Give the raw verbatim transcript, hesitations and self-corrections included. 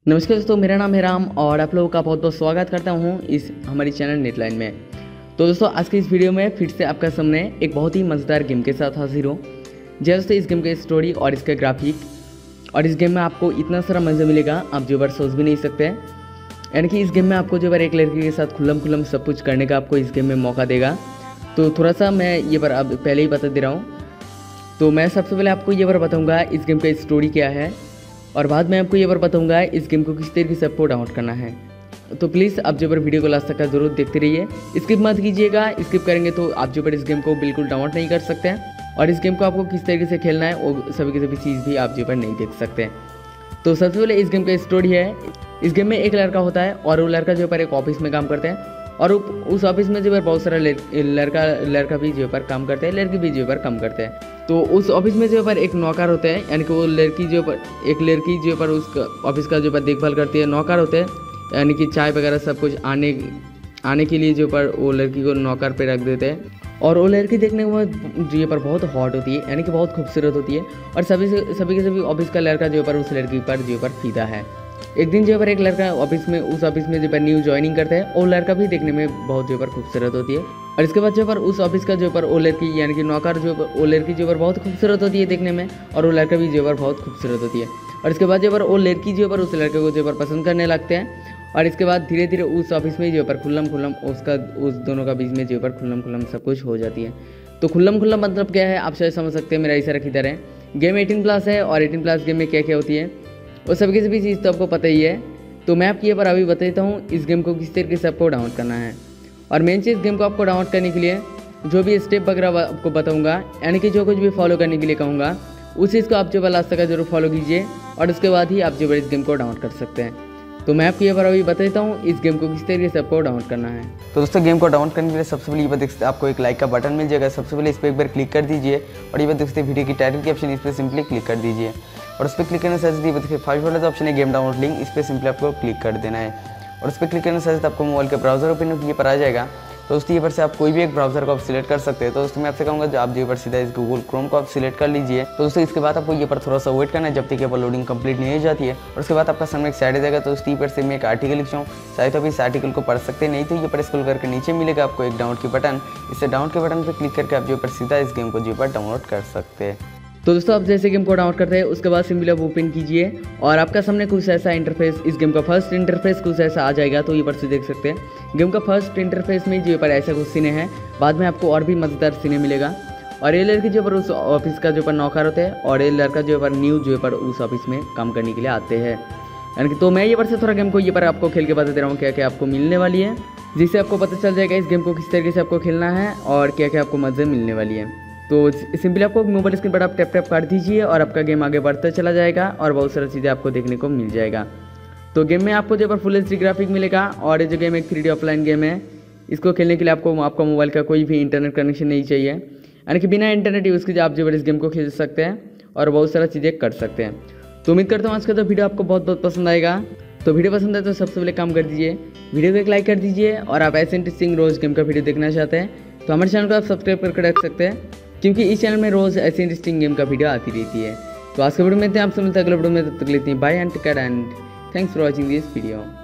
नमस्कार दोस्तों, मेरा नाम है राम और आप लोगों का बहुत बहुत स्वागत करता हूं इस हमारी चैनल नेटलाइन में। तो दोस्तों, आज की इस वीडियो में फिर से आपका सामने एक बहुत ही मज़ेदार गेम के साथ हाजिर हूँ। जी दोस्तों, इस गेम की स्टोरी और इसका ग्राफिक और इस गेम में आपको इतना सारा मज़ा मिलेगा आप जो बार सोच भी नहीं सकते। यानी कि इस गेम में आपको जो बार एक लड़की के साथ खुल्लम खुल्लम सब कुछ करने का आपको इस गेम में मौका देगा। तो थोड़ा सा मैं ये बार अब पहले ही बता दे रहा हूँ। तो मैं सबसे पहले आपको ये बार बताऊँगा इस गेम का स्टोरी क्या है और बाद में आपको ये बार बताऊंगा इस गेम को किस तरीके से आपको डाउनलोड करना है। तो प्लीज़ आप जो बार वीडियो को लास्ट तक का जरूर देखते रहिए, स्किप मत कीजिएगा। स्किप करेंगे तो आप जो बार इस गेम को बिल्कुल डाउनलोड नहीं कर सकते हैं और इस गेम को आपको किस तरीके से खेलना है वो सभी की सभी चीज़ भी आप जो बार नहीं देख सकते। तो सबसे पहले इस गेम का स्टोरी है। इस गेम में एक लड़का होता है और वो लड़का जो पर एक ऑफिस में काम करते हैं और उस ऑफिस में जो है बहुत सारा लड़का लड़का भी जो पर काम करते हैं, लड़की भी जो पर काम करते हैं। तो उस ऑफिस में जो पर एक नौकर होते हैं, यानी कि वो लड़की जो पर एक लड़की जो पर उस ऑफिस का जो पर देखभाल करती है। नौकर होते हैं यानी कि चाय वगैरह सब कुछ आने आने के लिए जो पर वो लड़की को नौकर पे रख देते हैं और वो लड़की देखने में जो पर बहुत हॉट होती है, यानी कि बहुत खूबसूरत होती है और सभी से सभी के सभी ऑफिस का लड़का जो पर उस लड़की पर जो पर फीदा है। एक दिन जो पर एक लड़का ऑफिस में उस ऑफिस में जो पर न्यू ज्वाइनिंग करता है, वो लड़का भी देखने में बहुत जो पर खूबसूरत होती है और इसके बाद जो पर उस ऑफिस का जो पर वो लड़की यानी कि नौकर जो वो लड़की जो पर बहुत खूबसूरत होती है देखने में और वो लड़का भी जो पर बहुत खूबसूरत होती है और इसके बाद जो पर वो लड़की जो पर उस लड़के को जो पर पसंद करने लगते हैं और इसके बाद धीरे धीरे उस ऑफिस में जो पर खुल्लम खुल्लम उसका उस दोनों का बीच में जो पर खुल्लम खुल्लम सब कुछ हो जाती है। तो खुल्लम खुल्लम मतलब क्या है आप शायद समझ सकते हैं, मेरा इशारा किधर है। गेम एटीन प्लस है और एटीन प्लस गेम में क्या क्या होती है वो सभी की सभी चीज़ तो आपको पता ही है। तो मैं आपकी ये बार अभी बता देता हूँ इस गेम को किस तरीके से आपको डाउनलोड करना है और मेन चीज़ गेम को आपको डाउनलोड करने के लिए जो भी स्टेप वगैरह आपको बताऊंगा, यानी कि जो कुछ भी फॉलो करने के लिए कहूँगा उस चीज़ को आप जो लास्ट तक जरूर फॉलो कीजिए और उसके बाद ही आप जो इस गेम को डाउनलोड कर सकते हैं। तो मैं आपको ये बार अभी बता देता हूँ इस गेम को किस तरीके से आपको डाउनलोड करना है। तो दोस्तों, गेम को डाउनलोड करने के लिए सबसे पहले ये बात देख सकते हैं आपको एक लाइक का बटन मिल जाएगा। सबसे पहले इस पर एक बार क्लिक कर दीजिए और ये बात देख सकते हैं वीडियो की टाइटल की ऑप्शन, इस पर सिंपली क्लिक कर दीजिए और उस पर क्लिक करने से देखिए फर्स्ट वाला जो ऑप्शन है गेम डाउनलोड लिंक, इस पर सिंपली आपको क्लिक कर देना है और उस पर क्लिक करने से आपको मोबाइल के ब्राउजर ओपन ये पर आ जाएगा। तो दोस्तों, ये पर से आप कोई भी एक ब्राउजर को आप सिलेक्ट कर सकते हैं। तो दोस्तों, मैं आपसे कहूँगा जो आप जो पर सीधा इस गूगल क्रोम को आप सिलेक्ट कर लीजिए। तो दोस्तों, इसके बाद आपको ये पर थोड़ा सा वेट करना है जब तक ये पर लोडिंग कंप्लीट नहीं हो जाती है और उसके बाद आपका सामने एक साइड आ जाएगा। तो दोस्तों, पर से मैं एक आर्टिकल लिखता हूँ, चाहे तो आप इस आर्टिकल को पढ़ सकते हैं, नहीं तो ये पर स्क्रॉल करके नीचे मिलेगा आपको एक डाउनलोड की बटन। इससे डाउनलोड के बटन पर क्लिक करके आप जो पर सीधा इस गेम को जो पर डाउनलोड कर सकते हैं। तो दोस्तों, आप जैसे गेम को डाउनलोड करते हैं उसके बाद सिंपली आप ओपन कीजिए और आपका सामने कुछ ऐसा इंटरफेस, इस गेम का फर्स्ट इंटरफेस कुछ ऐसा आ जाएगा। तो ये पर से देख सकते हैं गेम का फर्स्ट इंटरफेस में जो पर ऐसा कुछ सीने हैं, बाद में आपको और भी मज़ेदार सीने मिलेगा और ये लड़की जो पर उस ऑफिस का जो पर नौकर होते हैं और ये लड़का जो पर न्यू जो पर उस ऑफिस में काम करने के लिए आते हैं। यानी कि तो मैं ये पर से थोड़ा गेम को ये पर आपको खेल के बता दे रहा हूँ क्या क्या आपको मिलने वाली है, जिससे आपको पता चल जाएगा इस गेम को किस तरीके से आपको खेलना है और क्या क्या आपको मज़े मिलने वाली है। तो सिंपली आपको मोबाइल स्क्रीन पर आप टैप टैप कर दीजिए और आपका गेम आगे बढ़ता चला जाएगा और बहुत सारी चीज़ें आपको देखने को मिल जाएगा। तो गेम में आपको जो पर फुल एच डी ग्राफिक मिलेगा और ये जो गेम एक थ्री डी ऑफलाइन गेम है, इसको खेलने के लिए आपको आपका मोबाइल का कोई भी इंटरनेट कनेक्शन नहीं चाहिए, यानी कि बिना इंटरनेट यूज़ के आप जो इस गेम को खेल सकते हैं और बहुत सारा चीज़ें कर सकते हैं। तो उम्मीद करता हूँ आज का तो वीडियो आपको बहुत बहुत पसंद आएगा। तो वीडियो पसंद है तो सबसे पहले काम कर दीजिए, वीडियो को एक लाइक कर दीजिए और आप ऐसे इंटरेस्टिंग रोज़ गेम का वीडियो देखना चाहते हैं तो हमारे चैनल को आप सब्सक्राइब करके रख सकते हैं, क्योंकि इस चैनल में रोज़ ऐसी इंटरेस्टिंग गेम का वीडियो आती रहती है। तो आज के वीडियो में आपसे मिलता है अगले वीडियो में, तब तक लेते हैं bye and take care and thanks for watching this video.